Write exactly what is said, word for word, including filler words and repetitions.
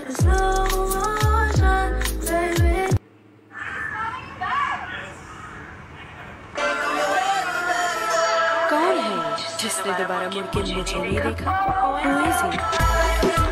कौन है जिसने दोबारा मुड़ के मुझे नहीं देखा? Who is he?